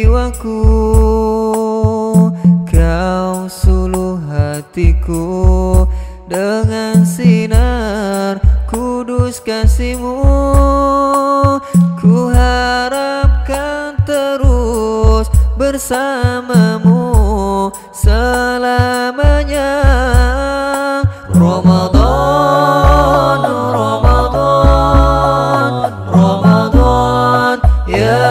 jiwaku, kau suluh hatiku dengan sinar kudus kasih-Mu. Ku harapkan terus bersama-Mu selamanya. Ramadan, Ramadan, Ramadan ya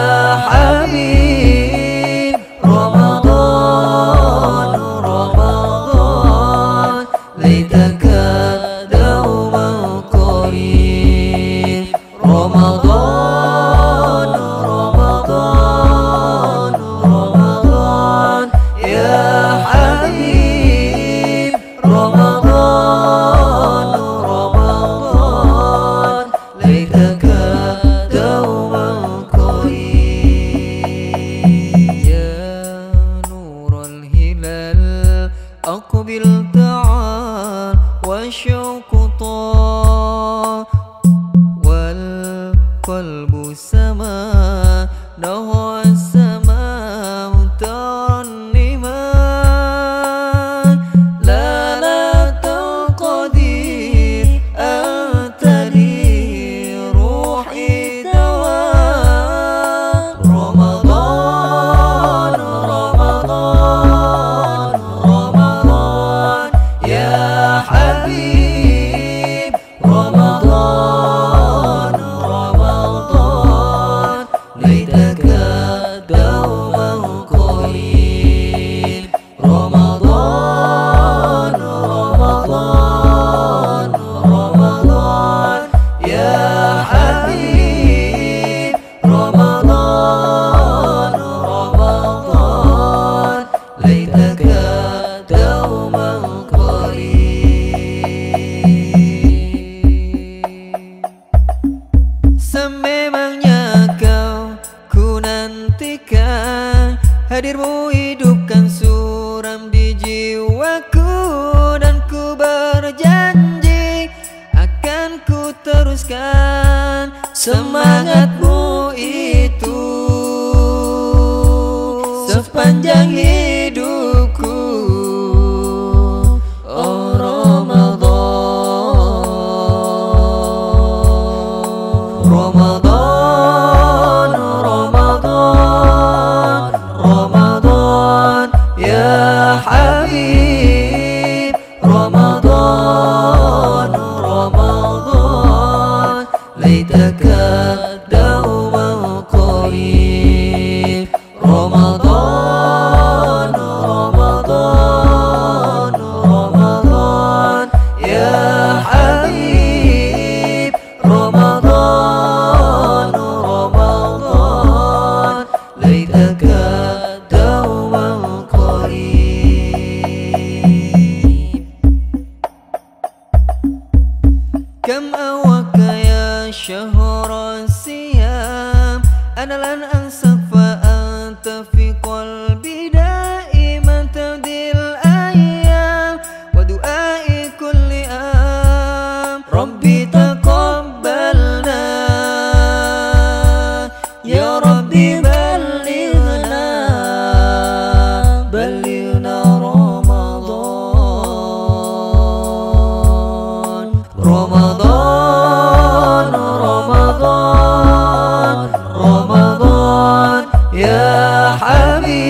Habib. Ramadan, Ramadan laitaka dauman qarib. Ramadan, Ramadan, Ramadan ya Habib. Ramadan, Ramadan laitaka dauman qarib. Ya nurul hilal aqbil ta'al wa syauqu wal qalbu sama nahwa sama mutarannima. La taqdir antani ruhi dawa. Ramadan, Ramadan, Ramadan ya Habib. Ramadan, Ramadan laitaka dauman qarib. Ramadan, Ramadan, Ramadan ya Habib. Ramadan, Ramadan laitaka dauman qarib. Sememangnya kau ku nantikan, hadir-Mu hidupkan suram di jiwaku, dan ku berjanji akan ku teruskan semangat-Mu itu sepanjang hidupku. Oh Ramadan, Ramadan, Ramadan, Ramadan ya Habib. Ramadan, Ramadan laitaka dauman qarib. Ramadan, Ramadan, Ramadan ya Habib. Ramadan, Ramadan laitaka dauman qarib. Kam awaka ya syahra siyam, ana lan ansaf fa anta fi qalbi daiman tabdil ayyam wa du'ai kulli am. Rabbi taqabbalna ya Rabbi ballighna, ballighna Ramadan. Ramadan, Ramadan, Ramadan ya Habib.